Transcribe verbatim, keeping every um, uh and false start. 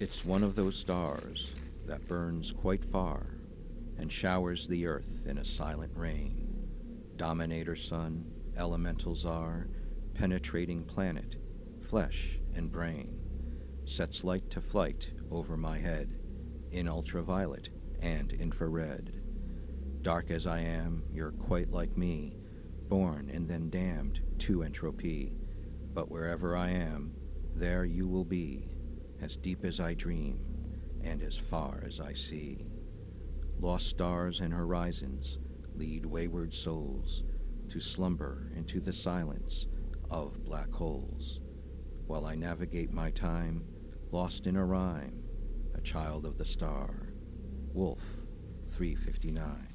It's one of those stars that burns quite far and showers the earth in a silent rain. Dominator sun, elemental czar, penetrating planet, flesh and brain, sets light to flight over my head, in ultraviolet and infrared. Dark as I am, you're quite like me, born and then damned to entropy. But wherever I am, there you will be, as deep as I dream, and as far as I see. Lost stars and horizons lead wayward souls to slumber into the silence of black holes, while I navigate my time, lost in a rhyme, a child of the star. Wolf three fifty-nine.